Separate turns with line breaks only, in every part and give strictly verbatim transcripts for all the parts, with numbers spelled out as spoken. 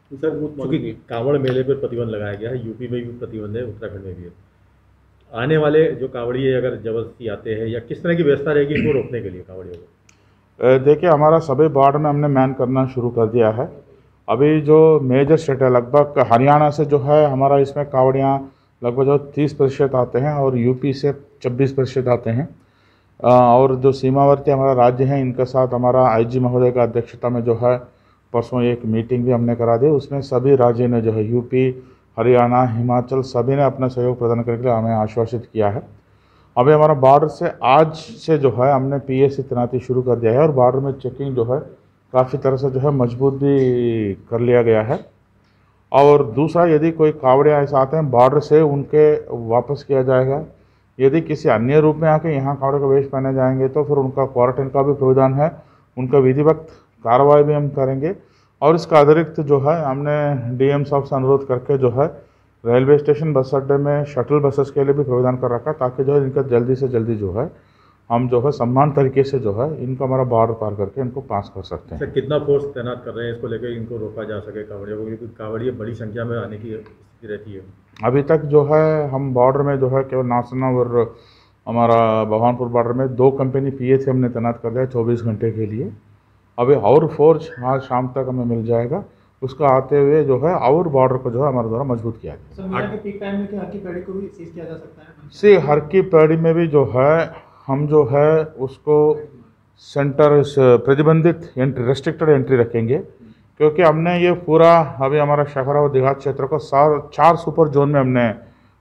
तो सर वो चूंकि कांवड़ मेले पर प्रतिबंध लगाया गया है, यूपी में भी प्रतिबंध है, उत्तराखंड में भी है। आने वाले जो कांवड़िए अगर जबरदस्ती आते हैं, या किस तरह की व्यवस्था रहेगी इनको रोकने के लिए कांवड़ियों को?
अ, देखिए, हमारा सभी बॉर्डर में हमने मैन करना शुरू कर दिया है। अभी जो मेजर स्टेट है, लगभग हरियाणा से जो है हमारा इसमें कावड़ियाँ लगभग जो तीस प्रतिशत आते हैं और यूपी से छब्बीस प्रतिशत आते हैं। अ, और जो सीमावर्ती हमारा राज्य है, इनके साथ हमारा आईजी महोदय का अध्यक्षता में जो है परसों एक मीटिंग भी हमने करा दी। उसमें सभी राज्यों ने जो है यूपी, हरियाणा, हिमाचल सभी ने अपना सहयोग प्रदान करने के लिए हमें आश्वासित किया है। अभी हमारा बॉर्डर से आज से जो है हमने पीएसी तैनाती शुरू कर दिया है और बॉर्डर में चेकिंग जो है काफ़ी तरह से जो है मजबूत भी कर लिया गया है। और दूसरा, यदि कोई कावड़िया ऐसे आते हैं बॉर्डर से, उनके वापस किया जाएगा। यदि किसी अन्य रूप में आके यहाँ कावड़े का वेश पहने जाएंगे तो फिर उनका क्वारंटाइन का भी प्रावधान है, उनका विधिवत कार्रवाई भी हम करेंगे। और इसका अतिरिक्त जो है हमने डीएम साहब से अनुरोध करके जो है रेलवे स्टेशन, बस अड्डे में शटल बसेस के लिए भी प्रावधान कर रखा, ताकि जो है इनका जल्दी से जल्दी जो है हम जो है सम्मान तरीके से जो है इनको हमारा बॉर्डर पार करके इनको पास कर सकते हैं।
सर कितना फोर्स तैनात कर रहे हैं इसको लेकर, इनको रोका जा सके कांवड़ियों को, क्योंकि कांवड़िए बड़ी संख्या में आने की स्थिति रहती है?
अभी तक जो है हम बॉर्डर में जो है केवल नासना और हमारा भगवानपुर बॉर्डर में दो कंपनी पीएसी हमने तैनात कर दिया है चौबीस घंटे के लिए। अभी और फोर्स आज शाम तक हमें मिल जाएगा। उसका आते हुए जो है और बॉर्डर को जो है हमारे द्वारा मजबूत किया गया।
सर मेला के पीक टाइम में क्या हर की पैड़ी को भी सीज किया जा सकता है?
सी हर की पैड़ी में भी जो है हम जो है उसको सेंटर प्रतिबंधित एंट्री, रेस्ट्रिक्टेड एंट्री रखेंगे, क्योंकि हमने ये पूरा अभी हमारा शहर और देहात क्षेत्र को सार चार सुपर जोन में हमने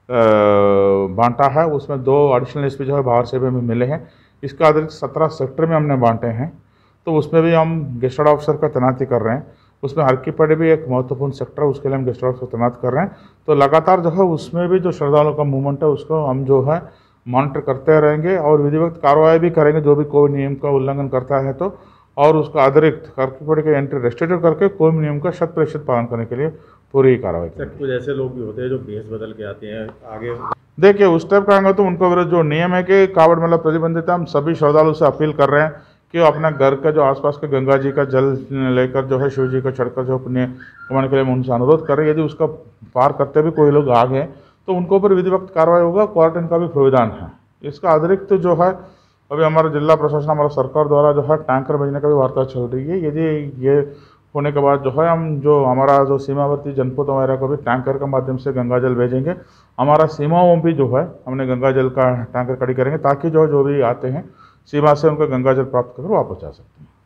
बांटा है। उसमें दो एडिशनल एसपी जो है बाहर से भी हमें मिले हैं। इसका अतिरिक्त सत्रह सेक्टर में हमने बांटे हैं, तो उसमें भी हम गेस्टेड ऑफिसर का तैनाती कर रहे हैं। उसमें हर की पैड़ी भी एक महत्वपूर्ण सेक्टर है, उसके लिए हम गेस्टेड ऑफिसर तैनात कर रहे हैं। तो लगातार जो है उसमें भी जो श्रद्धालुओं का मूवमेंट है उसको हम जो है मॉनिटर करते रहेंगे और विधिवत कार्रवाई भी करेंगे जो भी कोई नियम का उल्लंघन करता है तो। और उसका अतिरिक्त हर की पैड़ी की एंट्री रेस्ट्रिक्टेड करके कोई भी नियम का शत प्रतिशत पालन करने के लिए पूरी कार्रवाई
सर कुछ ऐसे लोग भी होते हैं जो भेष बदल के आते हैं आगे?
देखिए, उस टाइप का तो उनको विरुद्ध जो नियम है कि कावड़ मेला प्रतिबंधित है, हम सभी श्रद्धालु से अपील कर रहे हैं कि वो अपना घर का जो आसपास के गंगा जी का जल लेकर जो है शिव जी का चढ़कर जो पुण्य कमाने के लिए हम उनसे अनुरोध कर रहे हैं। यदि उसका पार करते भी कोई लोग आ गए तो उनको ऊपर विधिवत कार्रवाई होगा, क्वारंटाइन का भी प्रावधान है। इसका अतिरिक्त जो है अभी हमारा जिला प्रशासन, हमारा सरकार द्वारा जो है टैंकर भेजने का भी वार्ता चल रही है। यदि ये होने के बाद जो है हम जो हमारा जो सीमावर्ती जनपद वगैरह को भी टैंकर के माध्यम से गंगा जल भेजेंगे। हमारा सीमाओं में भी जो है हमने गंगा जल का टैंकर खड़ी करेंगे, ताकि जो जो भी आते हैं सीमा से उनको गंगा जल प्राप्त कर वापस जा सकते हैं।